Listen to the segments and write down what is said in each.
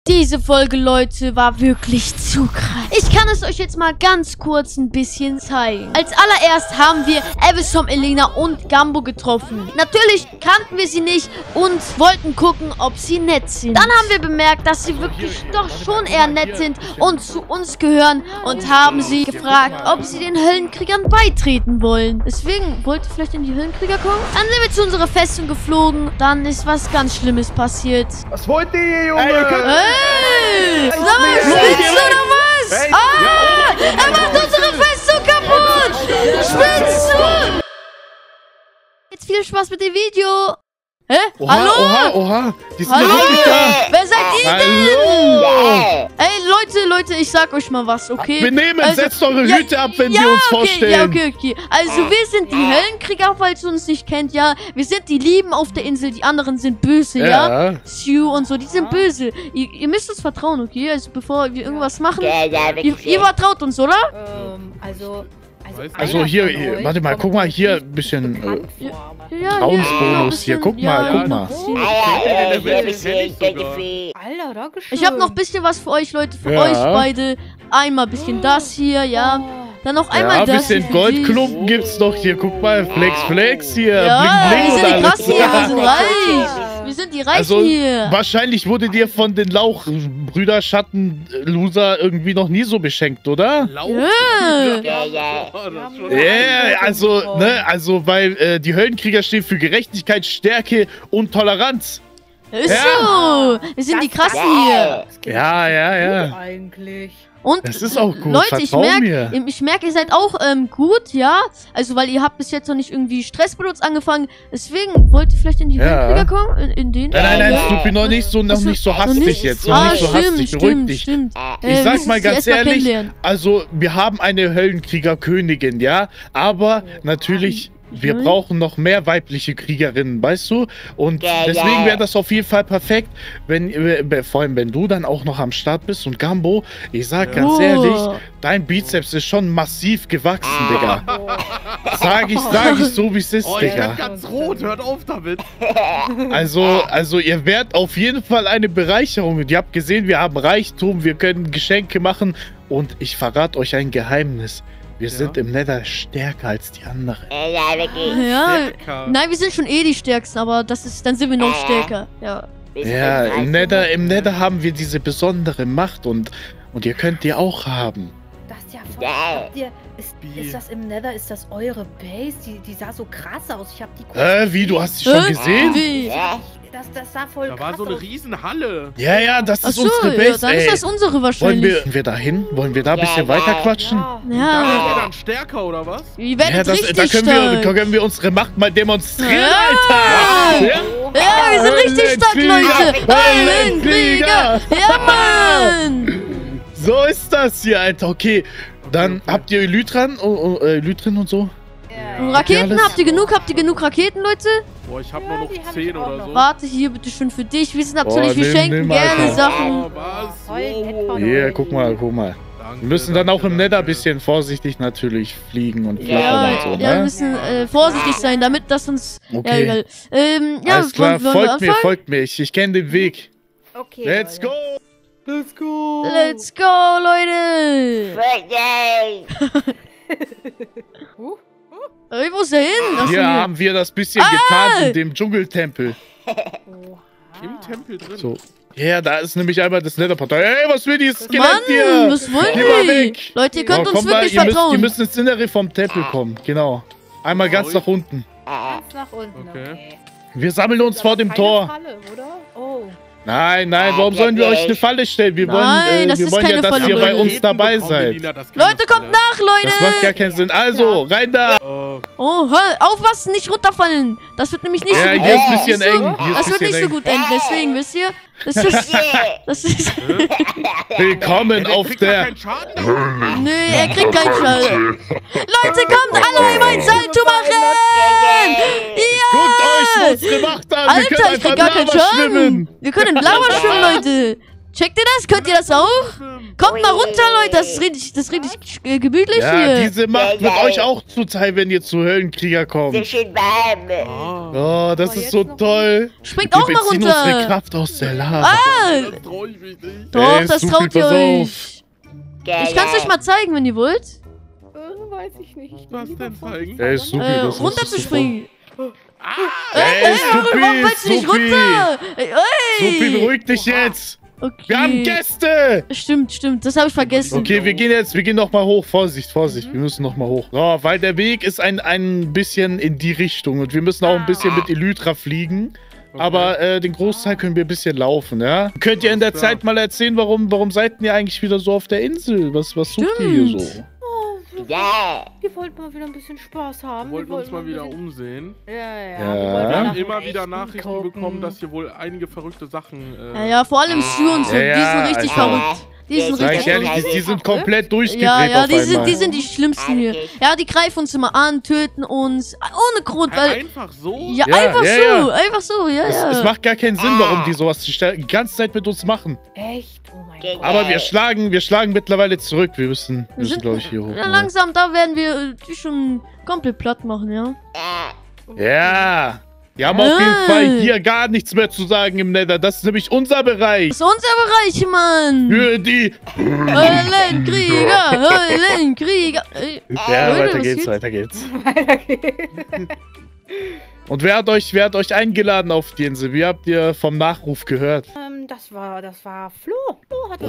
Diese Folge, Leute, war wirklich zu krass. Ich kann es euch jetzt mal ganz kurz ein bisschen zeigen. Als allererst haben wir Abyssum, Elena und Gambo getroffen. Natürlich kannten wir sie nicht und wollten gucken, ob sie nett sind. Dann haben wir bemerkt, dass sie wirklich doch schon eher nett sind und zu uns gehören und haben sie gefragt, ob sie den Höllenkriegern beitreten wollen. Deswegen wollt ihr vielleicht in die Höllenkrieger kommen? Dann sind wir zu unserer Festung geflogen. Dann ist was ganz Schlimmes passiert. Was wollt ihr, Junge? Hey! Sag mal, spinnst du oder was? Hey, Ah! Er macht unsere Festung kaputt! Spinnst du? Jetzt viel Spaß mit dem Video. Hä? Oha, Hallo? Oha, die sind Hallo? wirklich da. Wer seid ihr denn? Hallo. Ey, Leute, ich sag euch mal was, okay? Wir nehmen, setzt eure ja, Hüte ab, wenn ja, wir uns okay, vorstellen. Ja, okay. Also, wir sind die Höllenkrieger, falls ihr uns nicht kennt, ja. Wir sind die Lieben auf der Insel, die anderen sind böse, ja. Sue und so, die sind böse. Ihr müsst uns vertrauen, okay? Also, bevor wir irgendwas machen. Ihr vertraut uns, oder? Also hier, warte mal, guck mal hier ein bisschen Vertrauensbonus hier. Guck mal. Ich habe noch ein bisschen was für euch, Leute, für euch beide. Einmal ein bisschen das hier, ja. Dann noch einmal das hier. Ein bisschen Goldklumpen gibt's doch hier. Guck mal, Flex hier. Ja, Bling, wir sind die krass hier, wir sind alles. reich. Wir sind die Reichen hier. Wahrscheinlich wurde dir von den Lauchbrüder Schatten-Loser irgendwie noch nie so beschenkt, oder? Also, weil die Höllenkrieger stehen für Gerechtigkeit, Stärke und Toleranz. Ist so. Wir sind die Krassen hier. Ja. Eigentlich. Und das ist auch gut. Leute, ich merke, ihr seid auch gut, ja. Also, weil ihr habt bis jetzt noch nicht irgendwie Stress mit uns angefangen. Deswegen wollt ihr vielleicht in die Höllenkrieger kommen? In den? Nein, Stupi, noch nicht so hastig jetzt. Noch nicht so hastig, beruhig dich. Ich sag mal ganz ehrlich, also, wir haben eine Höllenkrieger-Königin, ja. Aber natürlich... Wir brauchen noch mehr weibliche Kriegerinnen, weißt du? Und deswegen wäre das auf jeden Fall perfekt, vor allem wenn du dann auch noch am Start bist. Und Gambo, ich sag ganz ehrlich, dein Bizeps ist schon massiv gewachsen, Digga. Sag ich so, wie es ist, Digga. Ich werd ganz rot, hört auf damit. Also ihr werdet auf jeden Fall eine Bereicherung. Und ihr habt gesehen, wir haben Reichtum, wir können Geschenke machen. Und ich verrate euch ein Geheimnis. Wir sind im Nether stärker als die anderen. Nein, wir sind schon die Stärksten, aber dann sind wir noch stärker. Ja, im Nether haben wir diese besondere Macht und ihr könnt die auch haben. Das ist ja voll. Ist das im Nether? Ist das eure Base? Die sah so krass aus. Ich hab die wie? Du hast sie schon gesehen? Wie? Das sah voll krass aus. Da war so eine Riesenhalle. Ja, das ist unsere Base, dann ist das unsere wahrscheinlich. Wollen wir da hin? Wollen wir da ein bisschen weiter quatschen? Ja. Da ist der dann stärker, oder was? Wir werden richtig da können wir unsere Macht mal demonstrieren, Alter! Ja, wir sind richtig stark, Leute! Höllenkrieger! Ja, Mann! So ist das hier, Alter. Okay, dann habt ihr Elytren und so? Raketen? Habt ihr genug Raketen, Leute? Boah, ich hab nur noch 10 oder so. Warte, hier bitte schön für dich. Wir sind natürlich, wir schenken gerne Sachen. Hier, guck mal. Danke, Wir müssen dann auch im Nether ein bisschen vorsichtig natürlich fliegen und flattern und so, ne? Ja, wir müssen vorsichtig sein, damit das uns... Okay. Ja, alles klar, folgt mir. Ich kenne den Weg. Okay, Let's go, Leute! Wo ist der hin? Hier haben wir das bisschen getan in dem Dschungeltempel. Im Tempel drin. So. Ja, da ist nämlich einmal das Netherportal. Ey, was will die Skelett hier? Mann, was wollen die? Leute, ihr könnt uns wirklich vertrauen. Ihr müsst ins Innere vom Tempel kommen, genau. Einmal ganz nach unten. Ganz nach unten, okay. Wir sammeln uns vor dem Tor. Falle, oder? Oh. Nein, warum sollen wir euch eine Falle stellen? Wir wollen ja, dass ihr bei uns dabei seid. Leute, kommt nach, Leute! Das macht gar keinen Sinn. Also, rein da! Oh, hör, aufpassen, nicht runterfallen. Das wird nämlich nicht so gut enden. Ja, hier ist ein bisschen eng. Das wird nicht so gut enden, deswegen, wisst ihr? Das ist... Willkommen auf der... Nee, er kriegt keinen Schaden. Leute, kommt alle einmal ein Salto machen! Ja! Guckt euch unsere Macht an! Alter, ich krieg gar keinen Schaden! Wir können in Lava schwimmen, Leute! Checkt ihr das? Könnt ihr das auch? Kommt mal runter, Leute. Das ist richtig gemütlich hier. Diese Macht wird euch auch zuteil, wenn ihr zu Höllenkrieger kommt. Sehr schön warm. Oh, das ist so toll. Springt auch mal runter. Wir beziehen unsere Kraft aus der Lava. Das trau ich mich nicht. Doch, das traut ihr euch. Geil. Ich kann es euch mal zeigen, wenn ihr wollt. Weiß ich nicht. Was denn zeigen? Ey, Supi, Runterzuspringen. Ey, Warum fällst du nicht runter? Supi, beruhig dich jetzt. Okay. Wir haben Gäste. Stimmt. Das habe ich vergessen. Okay, wir gehen noch mal hoch. Vorsicht. Wir müssen noch mal hoch. So, weil der Weg ist ein bisschen in die Richtung. Und wir müssen auch ein bisschen mit Elytra fliegen. Okay. Aber den Großteil können wir ein bisschen laufen, ja? Könnt ihr in der Zeit mal erzählen, warum seid ihr eigentlich wieder so auf der Insel? Was sucht ihr hier so? Ja. Wir wollten mal wieder ein bisschen Spaß haben. Wir wollten uns mal wieder umsehen. Ja. Wir haben immer wieder Nachrichten bekommen, dass hier wohl einige verrückte Sachen... Ja, vor allem Stu und so. Die sind richtig verrückt. Die sind komplett durchgedreht Ja, auf einmal. die sind die Schlimmsten hier. Ja, die greifen uns immer an, töten uns. Ohne Grund, weil... Einfach so? Ja, einfach so, ja. Es macht gar keinen Sinn, warum die sowas die ganze Zeit mit uns machen. Echt? Oh mein Gott. Aber wir schlagen mittlerweile zurück. Wir müssen glaube ich, hier hoch. Ja, langsam, da werden wir die schon komplett platt machen, ja. Ja. Wir haben auf jeden Fall hier gar nichts mehr zu sagen im Nether. Das ist nämlich unser Bereich. Das ist unser Bereich, Mann. Für die Höllenkrieger. Ja, weiter geht's. Und wer hat euch eingeladen auf die Insel? Wie habt ihr vom Nachruf gehört? Das war Flo. Flo hat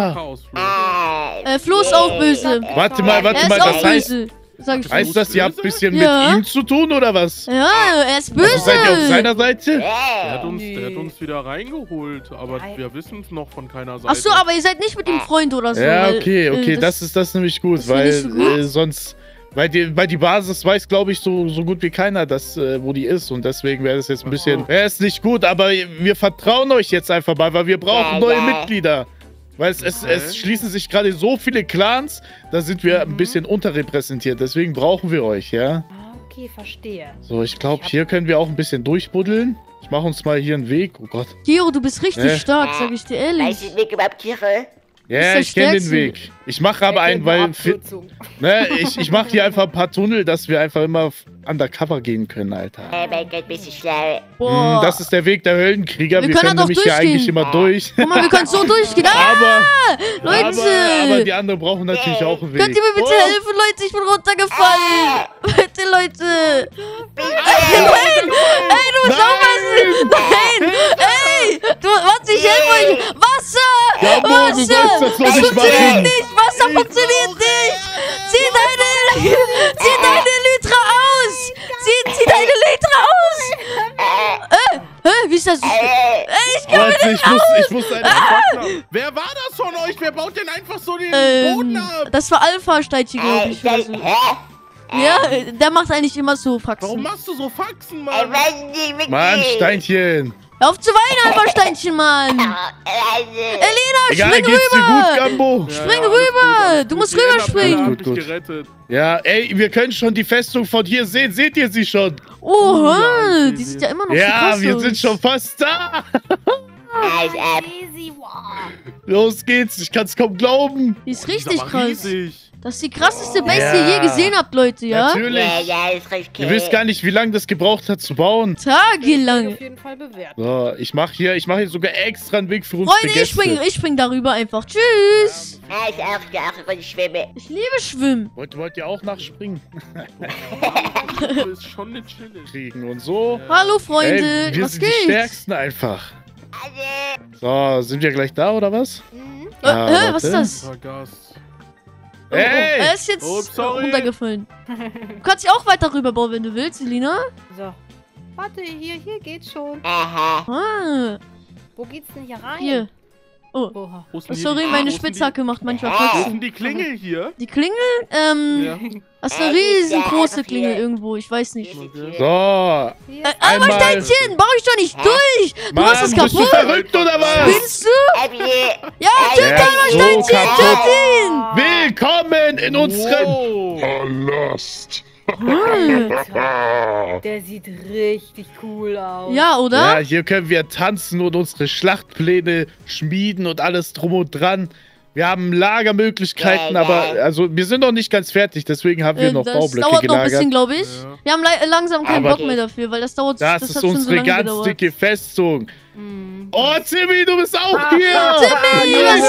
Flo ist auch böse. Warte mal, das heißt das, ihr habt ein bisschen mit ihm zu tun, oder was? Ja, er ist böse. Also seid ihr auf seiner Seite? Der hat uns wieder reingeholt, aber wir wissen es noch von keiner Seite. Achso, aber ihr seid nicht mit ihm Freund oder so. Ja, okay, das ist nämlich gut, weil sonst... Weil die Basis weiß, glaube ich, so gut wie keiner, wo die ist. Und deswegen wäre das jetzt ein bisschen... ist nicht gut, aber wir vertrauen euch jetzt einfach mal, weil wir brauchen neue Mitglieder. Weil es schließen sich gerade so viele Clans, da sind wir ein bisschen unterrepräsentiert. Deswegen brauchen wir euch, ja? Okay, verstehe. So, ich glaube, hier können wir auch ein bisschen durchbuddeln. Ich mache uns mal hier einen Weg. Oh Gott. Gero, du bist richtig stark, sag ich dir ehrlich. Weißt du den Weg überhaupt, Tiere? Ja, ich kenne den Weg. Ich mache aber einen, weil... ich mache hier einfach ein paar Tunnel, dass wir einfach immer undercover gehen können, Alter. Oh mein Gott, bist du schlau. Das ist der Weg der Höllenkrieger. Wir können nämlich hier eigentlich immer durch. Guck mal, wir können so durchgehen. Aber die anderen brauchen natürlich auch einen Weg. Könnt ihr mir bitte helfen, Leute? Ich bin runtergefallen. Bitte, Leute. Nein! Ey, du musst aufpassen! Nein! Ey! Warte, ich helfe euch! Wasser! Wasser! Das funktioniert nicht! Wasser funktioniert nicht! Zieh deine Elytra aus! Zieh deine Elytra aus! Wie ist das? Ich kann nicht raus! Ich muss Wer war das von euch? Wer baut denn einfach so den Boden ab? Das war Alpha-Steinchen, glaube ich. Ja, der macht eigentlich immer so Faxen. Warum machst du so Faxen, Mann? Mann, Steinchen! Hör auf zu weinen, Alpha-Steinchen, Mann! Elina, spring rüber! Dir gut, Gambo? Spring rüber! Du musst rüberspringen! Gut. Ja, ey, wir können schon die Festung von hier sehen. Seht ihr sie schon? Oha, die sieht ja immer noch so krass aus. Ja, wir sind schon fast da! Los geht's, ich kann's kaum glauben. Die ist richtig krass. Das ist die krasseste Base, die ihr je gesehen habt, Leute, ja? Natürlich. Ja, ist richtig. Ihr wisst gar nicht, wie lange das gebraucht hat zu bauen. Tagelang. Auf jeden Fall bewerten. So, ich mach hier sogar extra einen Weg für unsere Gäste. Freunde, ich spring darüber einfach. Tschüss. Ja, ich auch, ich schwimme. Ich liebe Schwimmen. Wollt ihr auch nachspringen? Das ist schon eine Chille. Kriegen und so. Hallo, Freunde. Wir was sind geht? die Stärksten einfach. So, sind wir gleich da, oder was? Was ist das? Hey! Er ist jetzt runtergefallen. Du kannst dich auch weiter rüberbauen, wenn du willst, Elina. So. Warte, hier geht's schon. Ah. Wo geht's denn hier rein? Hier. Oh. Oha. Sorry, meine Spitzhacke macht manchmal Wo Faxen. ist denn die Klingel hier? Die Klingel? Das ist eine riesengroße Klingel irgendwo, ich weiß nicht. So. Alpha-Steinchen, baue ich doch nicht durch! Du machst es kaputt! Bist du verrückt, oder was? Spinnst du? Ja, töte Alpha-Steinchen, töte ihn! Willkommen in unserem Palast. Alter, der sieht richtig cool aus. Ja, oder? Ja, hier können wir tanzen und unsere Schlachtpläne schmieden und alles drum und dran. Wir haben Lagermöglichkeiten, aber also wir sind noch nicht ganz fertig, deswegen haben wir noch Baublöcke Das dauert noch ein gelagert. bisschen, glaube ich. Ja. Wir haben langsam keinen Aber Bock mehr dafür, weil das dauert. Das hat ist schon so unsere lange ganz gedauert. dicke Festung. Mhm. Oh, Timmy, du bist auch hier! Timmy, was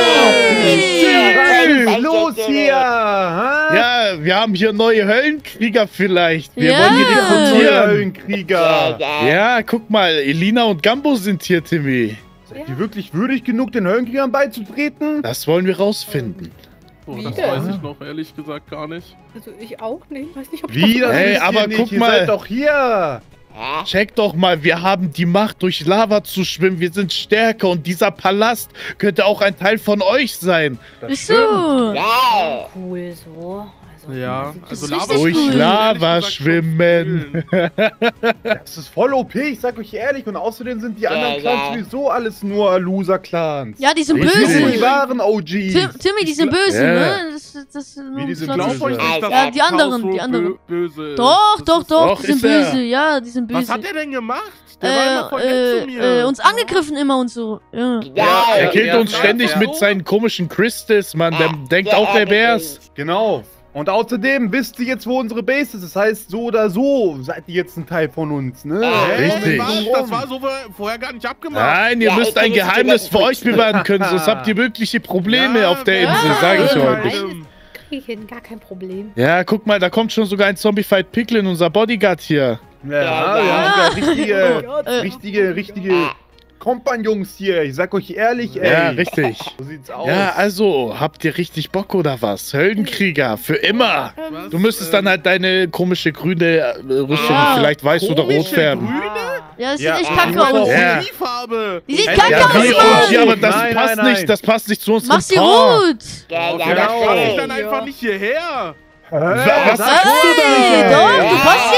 geht? Was ist los hier? Ha? Ja, wir haben hier neue Höllenkrieger vielleicht. Wir Ja. wollen hier Neue rekrutieren. Höllenkrieger. Ja, guck mal, Elina und Gambo sind hier, Timmy. Seid ihr wirklich würdig genug, den Höllenkriegern beizutreten? Das wollen wir rausfinden. Oh, das Wie weiß denn? ich noch ehrlich gesagt gar nicht. Also ich auch nicht. Ich weiß nicht, ob Wie, das Hey, wisst ihr aber nicht. guck Ihr mal. seid doch hier. Check doch mal, wir haben die Macht, durch Lava zu schwimmen. Wir sind stärker und dieser Palast könnte auch ein Teil von euch sein. Das Ist stimmt. so. Yeah. cool so. Also, Ja, das also ist Lava richtig Durch cool. Lava schwimmen. Das ist voll OP, ich sag euch ehrlich. Und außerdem sind die anderen Ja, Clans ja. sowieso alles nur Loser-Clans. Ja, die sind Richtig. Wir sind die böse. wahren OGs. Timmy, die sind böse, Ja. ne? Das Wie, die sind Platz- böse? Glaub euch nicht, dass Ja, die anderen, Chaos die so anderen. böse ist. Doch, Das doch, ist- doch, Doch, die sind ist er. böse. Ja, die sind böse. Was hat der denn gemacht? Der war immer voll nett zu mir. Uns angegriffen immer und so. Ja. Er Ja, killt ja, uns ja, ständig ja. mit seinen komischen Crystals, Mann. Der denkt auch, der wär's. Genau. Und außerdem wisst ihr jetzt, wo unsere Base ist. Das heißt, so oder so seid ihr jetzt ein Teil von uns, ne? Richtig. Das war so vorher gar nicht abgemacht. Nein, ihr Ja, müsst ich ein kann jetzt Geheimnis die für euch letzten bewahren können, sonst habt ihr wirkliche Probleme Ja, auf der ja, Insel, ja, sage ich ja, euch. Krieg ich hin, gar kein Problem. Ja, guck mal, da kommt schon sogar ein Zombie-Fight Picklin, unser Bodyguard hier. Ja, Ja. ja, Äh, richtige Kompagnons hier. Ich sag euch ehrlich, ey. Ja, richtig. So sieht's aus. Ja, also, habt ihr richtig Bock oder was? Höllenkrieger, für immer. Was, Du müsstest dann halt deine komische grüne Rüstung, Ja. vielleicht weiß oder rot komische färben. Grüne? Ja, das Ja, sieht echt ich kacke muss aus. auch- Ja. Die Farbe. Die sieht Ja, kacke Ja, aus, wie Mann. OG, aber das Nein, passt nein, nicht, nein. das passt nicht zu unserem Mach sie Paar. rot. Ja, Genau. Mach ich ja, dann einfach nicht hierher. Was sagst du Hey, denn? doch, du passt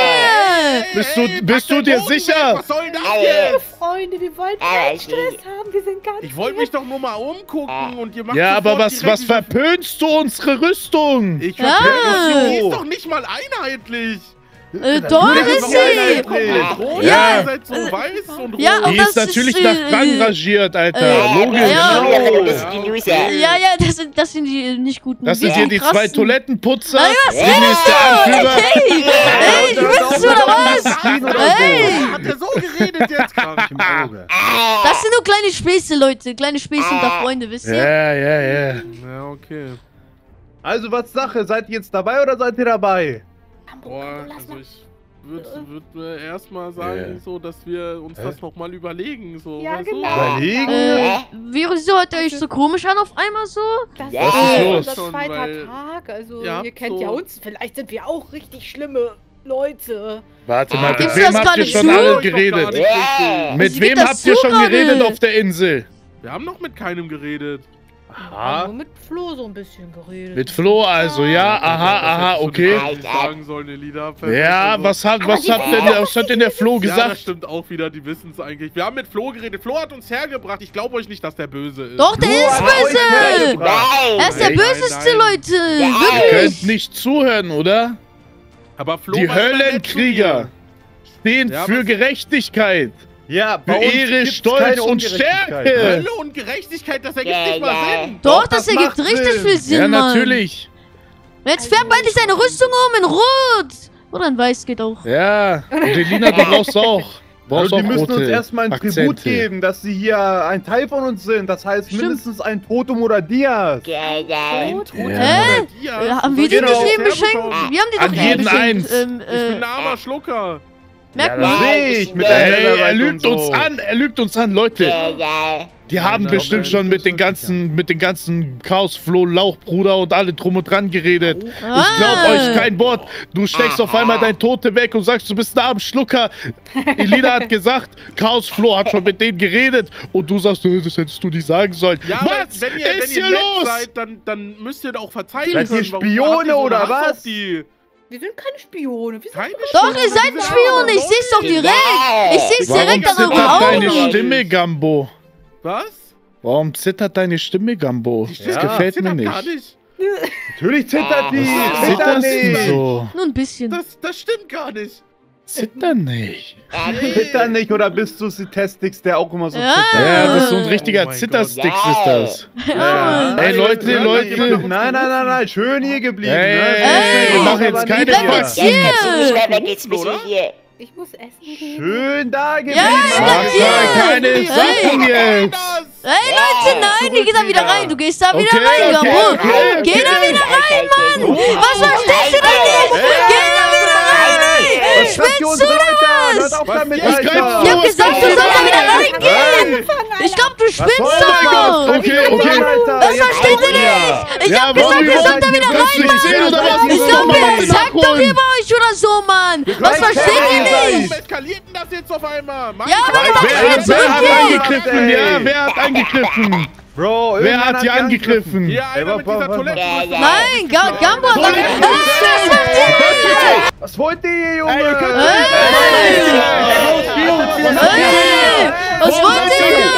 hier. Bist du dir sicher? Was soll das Ey. jetzt? Freunde, wir wollen Ey, keinen Stress haben. Wir sind ganz Ich wollte mich doch nur mal umgucken und ihr macht Ja, aber sofort was direkt diese- verpönst du unsere Rüstung? Ich Ja. verpenne, die ist doch nicht mal einheitlich. Doch, ist sie. Rot, Ja. ihr seid so weiß und rot. Ja, Die das ist natürlich ist, nach Rang rangiert, Alter. ja, Logisch. ja. Du bist die Loser. Ja, das sind die nicht guten. Das sind hier die krassen. zwei Toilettenputzer. Ey, was Timmy ist der Anführer. Hey, hey, ich will's oder was? Hey, Hat er so geredet jetzt? Im Auge. das sind nur kleine Späße, Leute. Kleine Späße unter Freunde, wisst ihr? Ja, ja, ja. Ja, okay. Also, was Sache? Seid ihr jetzt dabei oder seid ihr dabei? Boah, also ich würde erstmal sagen, Ja. so, dass wir uns das nochmal überlegen. So, Ja, weißt du? genau. Überlegen? Wieso hört ihr euch so komisch an auf einmal so? Das Was ist los? unser Schon, zweiter weil- Tag. Also, Ihr habt ihr kennt so- ja uns. Vielleicht sind wir auch richtig schlimme Leute. Warte mal, mit Gibst du wem das habt gerade ihr schon zu? alle Ich doch gar geredet? nicht richtig. Mit Sie wem gibt das habt ihr zu schon gerade. geredet auf der Insel? Wir haben noch mit keinem geredet. Ja, nur mit Flo so ein bisschen geredet. Mit Flo also, ja, aha, Das hättest du okay. nicht sagen sollen, Elida. Ja, Also- was hat denn der Flo Ja, das gesagt? stimmt auch wieder, die wissen es eigentlich. Wir haben mit Flo geredet. Flo hat uns hergebracht. Ich glaube euch nicht, dass der böse ist. Doch, der ist böse. Er ist der Nein, böseste, nein. Leute. Ihr Wirklich. könnt nicht zuhören, oder? Aber Flo Die war immer nett zu Höllenkrieger mir. stehen Ja, für aber- Gerechtigkeit. Ja, Für Ehre, Stolz und Stärke. Hölle und Gerechtigkeit, das ergibt nicht mal Sinn. Doch, das das ergibt macht richtig Sinn. viel Sinn, Ja, Mann. natürlich. Jetzt färbt endlich seine Rüstung um in Rot. Oder in Weiß geht auch. Ja, und Elina, du brauchst auch. Also, die auch müssen uns rote erstmal ein Tribut Akzente. geben, dass sie hier ein Teil von uns sind. Das heißt Stimmt. mindestens ein Totem oder Dias. Ein Totem Ja. oder dir. Haben wir den Genau. nicht eben geschenkt? Wir haben die An doch eben jeden geschenkt. eins. Ich bin ein armer Schlucker. Merkt Ja, man. das sehe ich mit Ja, der Hey, er Netherite lügt und uns so. an, er lügt uns an, Leute. Die haben Ja, bestimmt aber- schon mit den ganzen Chaos-Floh, Lauchbruder und alle drum und dran geredet. Ich glaub euch kein Wort. Du steckst auf einmal dein Tote weg und sagst, du bist ein armer Schlucker. Elina hat gesagt, Chaos-Floh hat schon mit denen geredet und du sagst, das hättest du nicht sagen sollen. Ja, Was wenn ihr ist hier nett los? seid, dann müsst ihr auch verzeihen Seid ihr können. Warum Spione habt ihr so oder einen Hass was? auf die? Wir sind keine Spione. Wir sind Keine Doch, ihr seid ein Spion. Ich seh's doch direkt. Ich seh's Warum direkt an euren zittert deine Augen. Stimme, Gambo? Was? Warum zittert deine Stimme, Gambo? Die Das Ja. gefällt mir zittert gar nicht. nicht. Natürlich zittert die. Zittert Zitterst du nicht. so? Nur ein bisschen. Das stimmt gar nicht. Zitter nicht. Zittert nicht, oder bist du Testix, der auch immer so Ja. zittert? Ja, das ist so ein Oh richtiger mein Zittersticks Gott. ist das. Ja. Ey, Leute. Nein, schön hier geblieben. Ey, wir machen jetzt keine bleib Quatsch. jetzt hier. Jetzt kannst du nicht mehr weg, jetzt bist du hier. Ich muss essen gehen. Schön da geblieben. Ja, Mach hier. da keine Sachen jetzt. Hey Leute, nein, die geht da wieder rein. Du gehst da wieder Okay, rein, okay, Gambo. okay, Geh da okay. wieder rein, Mann. Was verstehst du denn nicht? Geh da wieder rein. Spinnst du Hört das? auf damit, Ich greif Alter. Ich hab gesagt, du sollst da wieder reingehen. Ich glaub, du spinnst doch. Okay. Das versteht ihr nicht. Ich hab gesagt, ihr sollt da wieder rein, Mann. Oder was? Ich glaube, ihr zackt doch hier bei euch oder so, Mann. Was versteht ihr nicht? Warum eskaliert denn das jetzt auf einmal? Mann, Ja, aber wir machen Wer jetzt hat zurückgehen. angegriffen? Ja, wer hat angegriffen? Bro, Wer irgendwann hat hier angegriffen? Ja, einer mit dieser Toilette. Nein, Gambo hat doch... Was macht ihr? Was wollt ihr hier, Junge? Hey, was wollt ihr hier?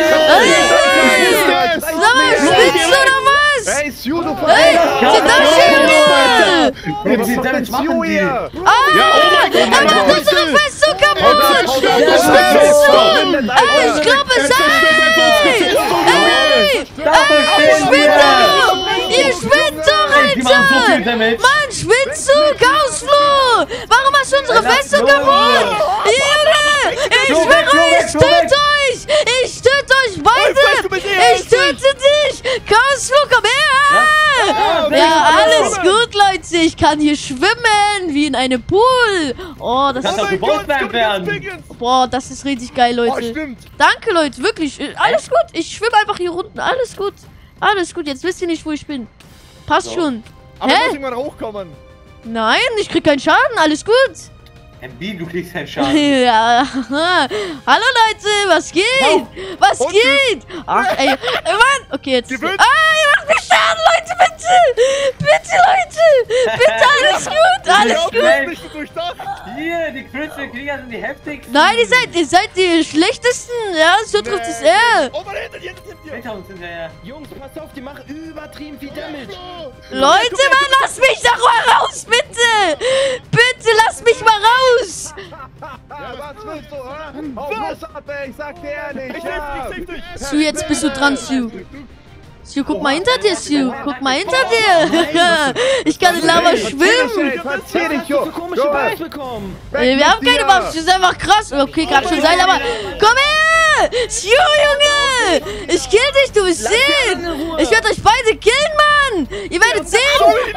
Hey, sag mal, spinnst du oder was? Hey, Stu, du Hey, sind das hier? Was ist denn Stu hier? Ah, er macht unsere Festung kaputt. Du spinnst so. Ey, ich glaube es sei. Ey, ihr spinnt doch. Ihr spinnt doch, Alter. Mann, spinnst du? Chaosflo. Warum hast du unsere Festung kaputt? Junge, ich schwöre, ich töte euch. Ich töte euch beide. Ich töte dich. Chaosflo, komm her. Ja, alles gut, Leute. Ich kann hier schwimmen, wie in einem Pool. Oh, das ist... Boah, das ist richtig geil, Leute. Stimmt. Danke, Leute, wirklich. Alles gut. Ich schwimme einfach hier unten. Alles gut. Alles gut. Jetzt wisst ihr nicht, wo ich bin. Passt schon. Aber ich muss Hä? irgendwann hochkommen. Nein, ich krieg keinen Schaden. Alles gut. MB, du kriegst keinen Schaden. Ja. Hallo, Leute. Was geht? Was Und geht? Ach, ey. Mann. Okay, jetzt. Gewinnt. Ihr macht mir Schaden, Leute. Bitte. Bitte, Leute. Bitte, alles gut. Alles gut. Ich bin nicht durchdacht. Hier, die Krieger sind die heftigsten. Nein, ihr seid die schlechtesten. Ja, so trifft es er. Oh, meine Hände, jetzt. Hinter uns hinterher. Jungs, pass auf, die machen übertrieben viel Damage. Leute, Mann, lasst mich doch mal raus, bitte! Bitte, lasst mich mal raus! Ja, was willst du, hä? Hau los ab, ey, ich sag dir ehrlich. Stu, jetzt bist du dran, Stu. Stu, guck mal hinter dir, Stu. Guck mal hinter dir. Ich kann in Lava schwimmen. Verzieh dich, So Junge. komische Bugs bekommen. Wir haben keine Waffen, das ist einfach krass. Okay, kann schon sein, aber... Komm her! Stu, Junge! Ich kill dich, du wirst sehen! Ich werde euch beide killen, Mann! Ihr werdet sehen!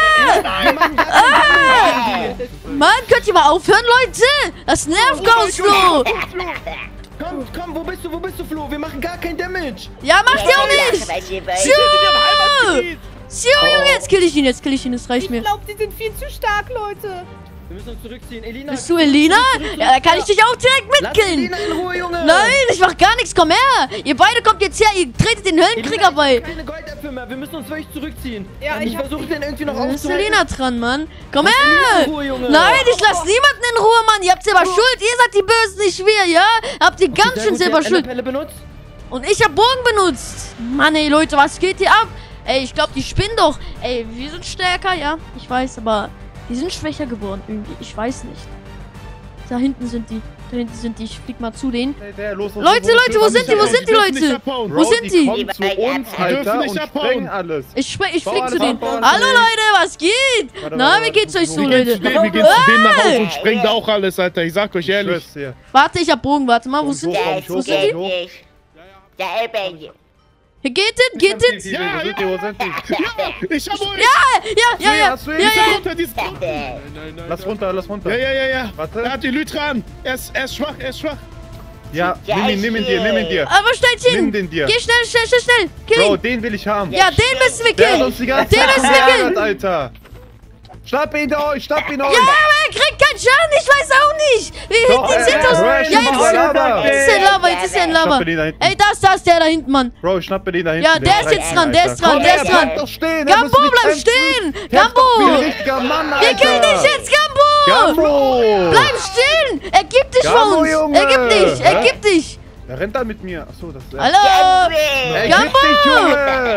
Mann, könnt ihr mal aufhören, Leute? Das nervt, Ghostflo! Komm, wo bist du, Flo? Wir machen gar kein Damage. Ja, macht ihr auch nicht! Stu! Stu, Junge, jetzt kill ich ihn, das reicht mir. Ich glaube, die sind viel zu stark, Leute. Wir müssen uns zurückziehen. Elina. Bist du Elina? Ja, da kann ich dich auch direkt Lass mitkillen. Elina in Ruhe, Junge. Nein, ich mach gar nichts, komm her. Ihr beide kommt jetzt her, ihr tretet den Höllenkrieger bei. Keine Goldäpfel mehr. Wir müssen uns wirklich zurückziehen. Ja, ich ich hab- versuche den irgendwie noch Da ist aufzuhalten. Elina dran, Mann. Komm Elina her. in Ruhe, Junge. Nein, ich lass niemanden in Ruhe, Mann. Ihr habt selber Schuld. Ihr seid die Bösen, nicht wir, ja? Habt ihr ganz Sehr schön gut, selber der hat Schuld. Enderpelle benutzt. Und ich hab Bogen benutzt. Mann, ey, Leute, was geht hier ab? Ey, ich glaube, die spinnen doch. Ey, wir sind stärker, ja. Ich weiß, aber die sind schwächer geworden irgendwie. Ich weiß nicht. Da hinten sind die. Da hinten sind die. Ich flieg mal zu denen. Leute, wo sind die? Wo sind die Leute? Wo sind die? Kommen zu uns, Alter, und sprengen alles. Ich flieg Bau zu alles denen. ab, bau alles Hallo ab. Leute, was geht? Na, wie geht's euch so, Wir Leute? gehen zu denen nach Hause und sprengen da auch alles, Alter. Ich sag euch ehrlich. Schwör's dir. Warte, ich hab Bogen. Warte mal, wo sind die? Der ist Wo sind die? geht nicht. Der Elbe. Hier geht es, geht es? Ja, Wo sind die? ich hab euch. Ja. Hast du ihn? Ja. Runter, die ist runter. Lass runter, lass runter. Ja. Warte. Er hat die Lytran. Er ist schwach, Ja, nimm ihn dir. Aber Steinchen. Nimm den dir. Geh schnell. Kill Bro, ihn. den will ich haben. Ja, den müssen wir Der hat killen. uns die ganze Den Zeit müssen wir killen. geärgert, Alter. Schnapp ihn euch. Ja, aber er kriegt keinen Schaden, ich weiß auch nicht. Die sind aus... Crash, Ja, mach mal Lava. jetzt ist er in Lava, jetzt ist er in Lava. Schnappe den da hinten. Ey, da ist der da hinten, Mann. Bro, ich schnappe den da hinten. Ja, der ist jetzt dran, der ist dran. Bleib doch stehen. Gambo, bleib stehen. Wie ein Gambo. richtiger Mann, Wir Alter. killen dich jetzt, Gambo. Gambo. Bleib stehen. Er gibt dich Gambo, vor uns. Junge. Er gibt dich. Der rennt da mit mir. Achso, das ist Hallo. Er Gambo. gibt dich, Junge.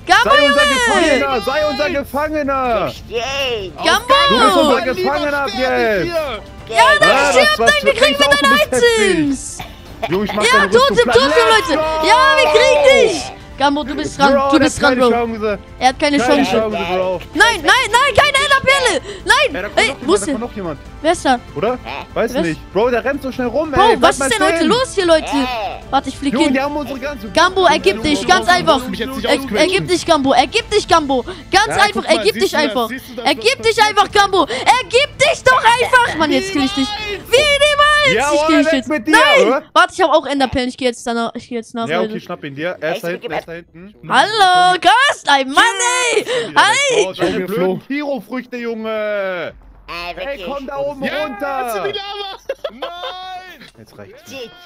Gambo, Sei unser Junge! Gefangener! Sei unser Gefangener! Yay! Gambo! Du bist unser Gefangener ab jetzt! Ja, dann stirb dein, wir kriegen wir deine Items! Junge, ich mach Ja, deine Rüstung Totem, platt. Leute! Ja, wir kriegen dich! Gambo, du bist dran, Bro, du bist dran, Bro. Chance. Er hat keine Keine Chance. Chance, Bro. Nein, keine Enderperle! Nein! Ey, wo ist da der? kommt noch jemand, Wer ist da? oder? Weiß Was? nicht. Bro, der rennt so schnell rum, Bro, ey. was Bleib ist mal denn heute stehen. los hier, Leute? Warte, ich flieg Junge, hin. die haben unsere ganze... Gambo, ergib dich, ganz einfach. Ergib dich, Gambo, ergib dich, Gambo. Ganz Ja, einfach, guck mal, ergib siehst dich du das? einfach. Siehst du das? Ergib dich einfach, Gambo. Ergib dich doch einfach. Mann, jetzt kill ich dich. Wie niemals. Ja, Ich kill dich weg jetzt. mit dir, Nein. oder? Warte, ich habe auch Enderperlen. Ich gehe jetzt danach. Ich gehe jetzt nach. Ja, okay, Leute. schnapp ihn dir. Er ist da hinten, er ist da hinten. Hallo, Gastleib, Mann, ey. Hi. Oh, deine mir, Flo. blöden Kiro-Früchte, Junge. Ey, Wirklich. komm da oben Ja, runter. hast du die Lava? Jetzt reicht's.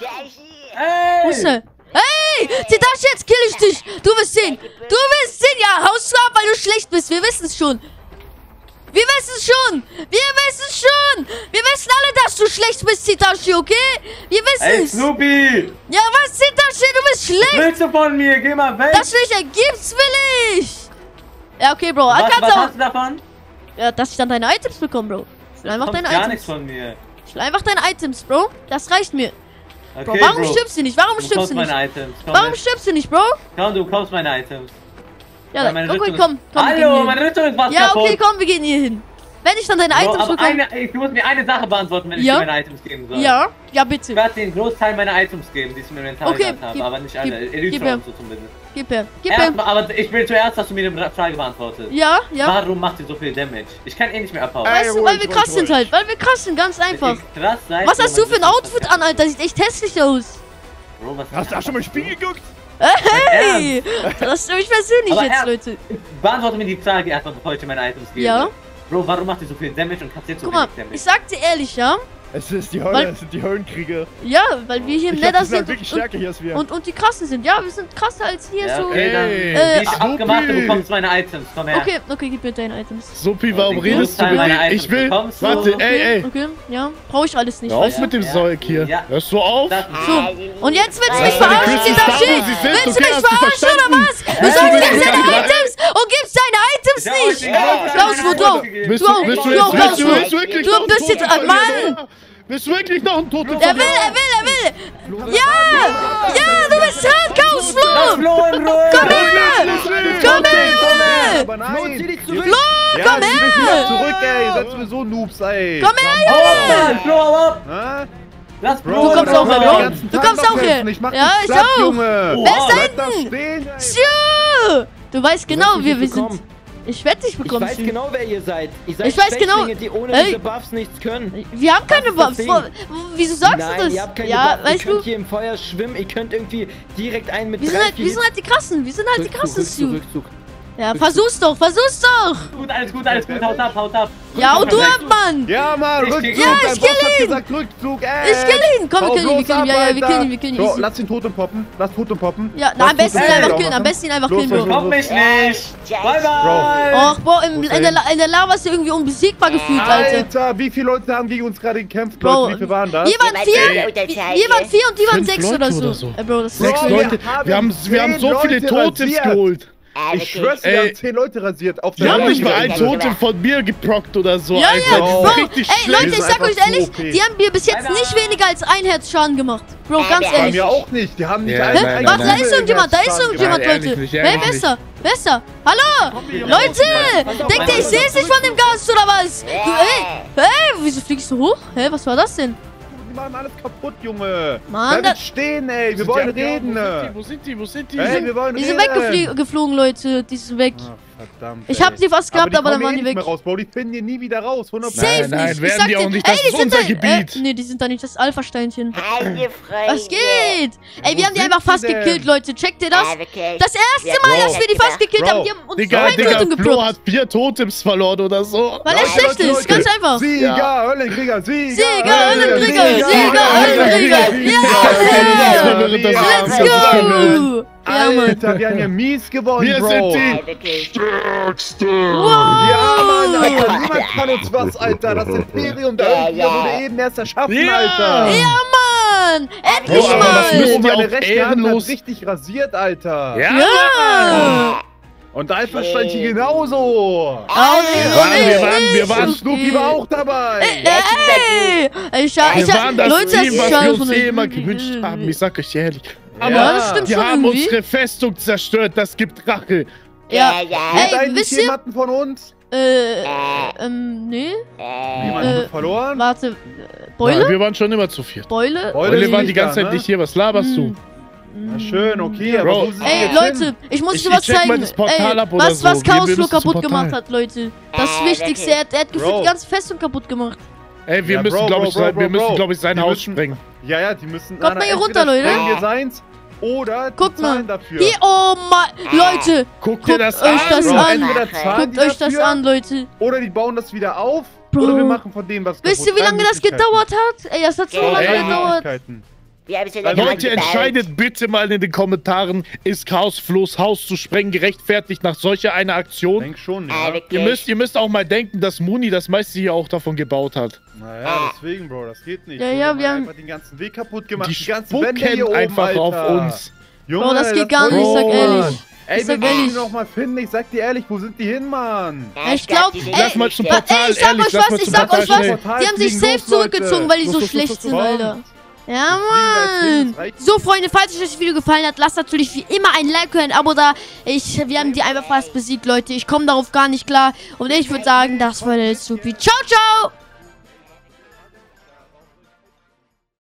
Wo ist er? Hey, Titachi, jetzt kill ich dich. Du wirst sehen. Du wirst sehen. Ja, haust du ab, weil du schlecht bist. Wir wissen es schon. Wir wissen es schon. Wir wissen es schon. Wir wissen alle, dass du schlecht bist, Titachi, okay? Wir Ey, wissen es. Snoopy! Ja, was, Titachi? Du bist Was schlecht. willst du von mir? Geh mal weg! Das nicht ergibt's, will ich. Ja, okay, Bro. was Kannst auch. hast du davon? Ja, dass ich dann deine Items bekomme, Bro. Ich will einfach Kommt deine gar Items. nichts von mir. Ich will einfach deine Items, Bro. Das reicht mir. Okay, Bro, warum Bro. stirbst du nicht? Warum Du stirbst kaufst du nicht? meine Items. Komm, Warum mit. stirbst du nicht, Bro? Komm, du kaufst meine Items. Ja, Weil meine dann, okay, Rüstung komm. wir gehen Hallo, hier meine Rüstung ist fast hin. Ja, kaputt. okay, komm, wir gehen hier hin. Wenn ich dann deine Bro, Items aber bekomme. du musst mir eine Sache beantworten, wenn ich Ja? dir meine Items geben soll. Ja, ja, Ich bitte. werde dir einen Großteil meiner Items geben, die ich im Inventar Okay, gehabt habe, gib- aber nicht gib- alle. gib Elytra her. und so zumindest. Gib her. Gib her. Erstmal, aber ich will zuerst, dass du mir eine Frage beantwortest. Ja, ja. Warum macht ihr so viel Damage? Ich kann eh nicht mehr abhauen. Weißt du, weil wir krass sind halt. Weil wir krass sind, ganz einfach. Krass sein, Was Bro, hast du man für ein sieht Outfit das an, Alter? Sieht echt hässlich aus. Bro, was Hast du auch schon mal Spiegel geguckt? Hey! Das ist für mich persönlich Aber jetzt, er- Leute. Beantworte mir die Frage erstmal, bevor ich dir meine Items gebe. Ja? Bro, warum macht ihr so viel Damage und kassiert so Guck mal, wenig Damage? ich sag dir ehrlich, ja? Es ist die Weil- Hölle, es sind die Höllenkrieger. Ja, weil wir hier im Ich glaub, Nether die sind halt sind wirklich stärker hier als wir. und die krassen sind. Ja, wir sind krasser als hier Ja, so. okay, dann. Ey, Wie ich Snoopy. abgemacht, du bekommst meine Items. Komm her. Okay, gib mir deine Items. Sophie, warum Den redest du Großteil mit meiner mir? Items Ich will. bekommst du. Warte, Okay, ey. Okay, ja. Brauche ich alles nicht. Hör auf weißt du? mit dem Zeug hier. Ja. Hörst du auf? Das So, und jetzt willst du mich Ja, die verarschen, Crystal Titachi? Stars, sie sind, Willst du okay, mich hast du verarschen oder verstanden? was? Du sagst Ja, jetzt ja, deine ja. Items und gibst deine Items Ich hab euch nicht. den Großteil Klaus, meiner du auch. Items Willst Du auch, du, willst du, du jetzt, auch, willst du, Klaus, willst du wirklich du noch einen bist jetzt- Toten Mann! verlieren? Willst du wirklich noch einen Toten Er verlieren? will. Ja, du bist dran, Chaos, Lass Flo. Flo in Ruhe! Komm her. Komm her! Aber Flo, zieh nein! dich zurück! Ja, komm zieh dich her. wieder zurück, ey! Ihr seid sowieso Noobs, ey! Komm her, Hau ab, Junge. Mann! Flo, hau ab! Hä? Lass Flo Bro, Du kommst in auch Ruhe. her, Bro. den ganzen Du Tag kommst noch auch her. kämpfen. Ich mach Ja, dich ich platt, auch. Junge! Oh, Wer ist da Bleib da hinten? stehen, ey! Sju. Du weißt genau, wirst wie mich wir bekommen. sind. Ich werde dich Ich bekommen, weiß Sju. genau, wer ihr seid. Ihr seid Ich weiß genau- Schwächlinge, die ohne Ey. diese Buffs nichts können. Wir haben keine Das ist das Buffs. Wieso sagst Nein, du das? ihr habt keine Ja, Buffs. Ihr weißt könnt du, hier im Feuer schwimmen. Ihr könnt irgendwie direkt einen mit wir sind halt die Krassen. Wir sind halt die Krassen, Sju. Rückzug. Ja, versuch's doch. Gut, alles gut, haut ab, haut ab. Ja, und du ab, Mann. Ja, Mann, Ich Rückzug! kill ihn. Dein Ich Boss kill hat ihn. gesagt Rückzug, ey! Ich kill ihn. Komm, wir Hau killen ihn, bloß ab, Ja, wir Alter. killen ihn, wir killen ihn. So, easy. lass den Totem poppen. Lass Totem poppen. Ja, Lass am besten ihn Totem einfach Poppen killen. Am besten ihn einfach Los, killen, los, Bro. Komm mich nicht! Bye, bye! Och, Bro, in Wo ist er der Lava ist er irgendwie unbesiegbar gefühlt, Alter. Alter, wie viele Leute haben gegen uns gerade gekämpft, Bro, Leute? Wie viele waren das? Wir waren Ey, 4 Ey. wir waren 4 und die waren 5 6 Leute oder so. oder so. Bro, das ist 6 Bro, Leute. wir Wir haben haben so viele 10 Totems rasiert. geholt. Ich schwör's, wir Ey. haben 10 Leute rasiert auf der Wir haben Hölle. nicht mal ein Ja. Totem von mir geprockt oder so, Ja, Alter. ja, Das Bro. ist richtig Ey, schlecht. Leute, ich sag einfach euch ehrlich, so OP. die haben mir bis jetzt Bye, nicht bye. weniger als ein Herz Schaden gemacht. Bro, ganz Bei ehrlich. mir auch nicht. Die haben nicht Ja, einen nein, Warte, nein, da nein. ist irgendjemand, Nein, ehrlich Leute. nicht, Wer ehrlich ist da? Wer ist da? Hallo? Leute! Denkt ihr, ich sehe es nicht von dem Gas oder was? Hey, wieso fliegst du hoch? Hä, was war das denn? Die machen alles kaputt, Junge. Mann, Bleibt stehen, ey. Wir wollen Ja, reden. Wo sind die? Wo sind die? Ey, wir wollen Die sind reden. weggeflogen, Leute. Die sind weg. Ach, verdammt. Ich hab die fast gehabt, aber dann kommen waren eh die nicht weg. mehr raus, Bro. Die finden hier nie wieder raus. 100%. Safe Nein, nicht. werden Ich sag die dir, auch nicht. Das ey, die ist sind unser da, Gebiet. Nee, die sind da nicht. Das Alpha-Steinchen. Hallo, Freunde. Was geht? Ey, wir wo haben die sind einfach fast die denn? gekillt, Leute. Checkt ihr das? Ja, wirklich. Das erste Ja, Mal, Bro. dass wir die fast gekillt Bro. haben, die haben uns Digga, kein Totem Flo geploppt. hat 4 Totems verloren oder so. Weil er Leute, schlecht ist. Leute. Ganz einfach. Sieger, Höllenkrieger, Sieger. Sieger, Höllenkrieger, Sieger, Höllenkrieger. Ja, let's go. Ja, Mann. Alter, wir haben ja mies gewonnen, Wir Bro. sind die Ja, wirklich. Ja, Mann, Alter, Wow. niemand kann uns was, Alter. Das Imperium der Ja, Höllenkrieger ja. wurde eben erst erschaffen, Ja. Alter. Ja, Mann. Endlich Bro, aber das mal. müssen Oh, wir meine auch rechte Hand hat ehrenlos. richtig rasiert, Alter. Ja. Ja. Und Alpha-Steinchen genauso. Wir waren. Snoopy war auch dabei. Wir waren das Team, was wir uns immer gewünscht haben. Ich sag euch ehrlich. Aber das stimmt die schon haben irgendwie. unsere Festung zerstört. Das gibt Rache. Ja. Ey, wisst ihr? Jemanden von uns? Nee. Jemanden verloren? Warte, Beule? Ja, wir waren schon immer zu viert. Beule? Beule war die ganze Zeit nicht hier. Was laberst du? Na schön, okay, aber Bro. wo sind Ey, die Leute, ich muss dir was check mal zeigen. das Portal ab oder was so. Wir Chaos müssen Flo kaputt zum gemacht Portal. hat, Leute. Das Wichtigste, er hat gefühlt die ganze Festung kaputt gemacht. Ey, wir Ja, müssen, Bro, glaube ich, Bro, Bro. sein Die Haus müssen- sprengen. Ja, die müssen... Kommt mal hier runter, Leute. Sprengen wir seins oder die Guck mal. zahlen dafür. Hier, oh mein, Leute, Guck dir das euch das an. Bro, an. entweder zahlen Guckt die euch das dafür, an, Leute. oder die bauen das wieder auf, Bro. oder wir machen von dem was Wisst ihr, wie kaputt. lange das gedauert hat? Ey, das hat so Ja, lange ey. gedauert. Wir haben schon Leute, entscheidet bitte mal in den Kommentaren, ist Chaos Flo's Haus zu sprengen gerechtfertigt nach solcher einer Aktion? Denk schon, ja. Ihr müsst auch mal denken, dass Muni das meiste hier auch davon gebaut hat. Naja, deswegen, Bro, das geht nicht. Ja, wir haben einfach den ganzen Weg kaputt gemacht. Die ganzen Wände hier spucken oben, einfach Alter. auf uns. Junge, Bro, das geht gar soll- nicht, ich sag ehrlich. Ey, Ich wir sag müssen ehrlich. die noch mal finden. Ich sag dir ehrlich, wo sind die hin, Mann? Ich glaub, Lass mal zum Portal, ey, ich sag ehrlich, euch lass mal was, ich zum sag Portal euch was. schnell. Die haben sich Fliegen safe los, Leute. zurückgezogen, weil die so Los, schlecht sind, kommt. Alter. Ja, Fliegen Mann. So, Freunde, falls euch das Video gefallen hat, lasst natürlich wie immer ein Like und ein Abo da. Wir haben die einfach fast besiegt, Leute. Ich komme darauf gar nicht klar. Und ich würde sagen, das war der Supi. Ciao, ciao.